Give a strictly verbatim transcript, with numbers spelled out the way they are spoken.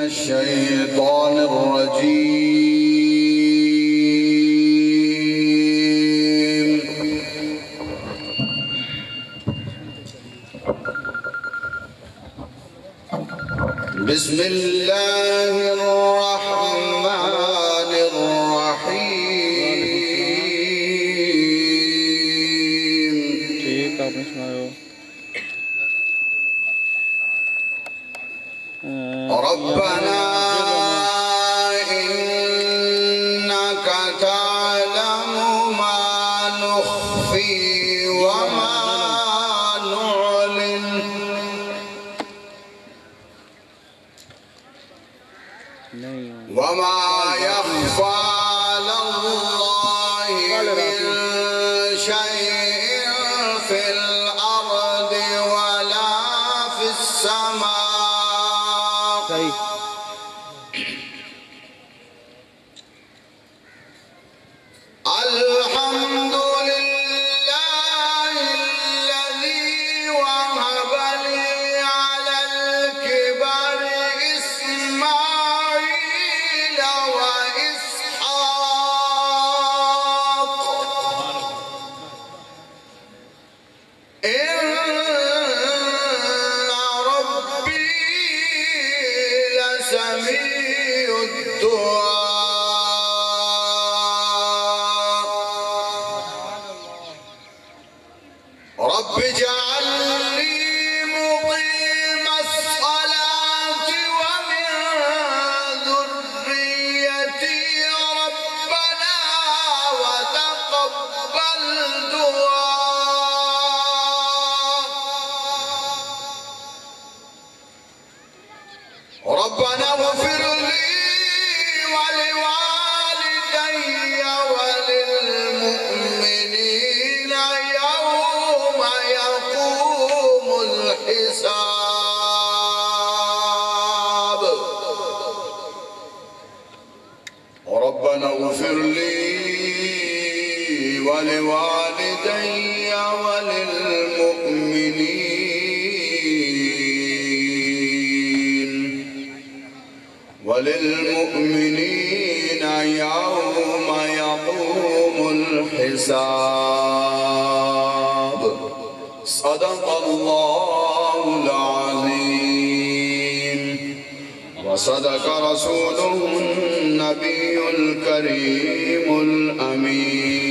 الشيطان الرجيم. بسم الله الرحمن الرحيم. ठीक आपने सुनायो। ربنا إنك تعلم ما نخفي وما نعلن وما يخفى على الله من شيء في الأرض ولا في السماء. الحمد لله الذي وهب لي على الكبر إسماعيل وإسحاق إن ربي لسميع الدعاء. رب اجعلني مقيم الصلاة ومن ذريتي ربنا وتقبل دعاء. ربنا اغفر لي ولوالدي وللمؤمنين يوم يقوم الحساب. ربنا اغفر لي ولوالدي وللمؤمنين وللمؤمنين يوم يقوم الحساب. صدق الله العظيم وصدق رسوله النبي الكريم الأمين.